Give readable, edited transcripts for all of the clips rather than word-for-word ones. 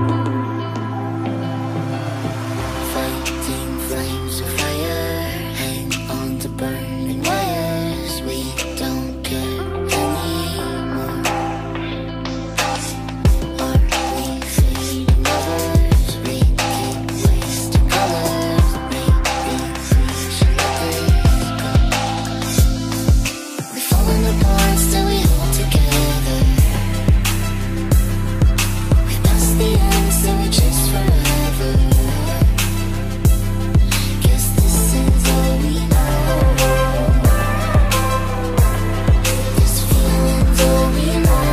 Fighting flames of fire, hang on to burning wires. We don't care anymore. Are we fading lovers? We keep wasting colors. Maybe we should let this go. We've fallen apart, still we hold together. We've passed the end, still we chase forever. Guess this is all we know. This feeling's all we know.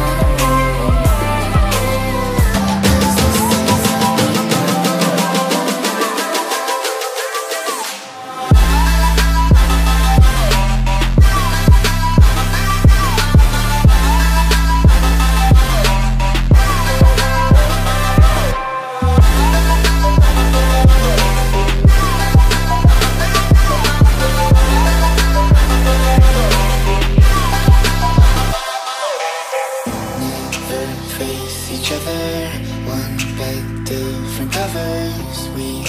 'Cause this is all we never face each other. One bed, different covers. We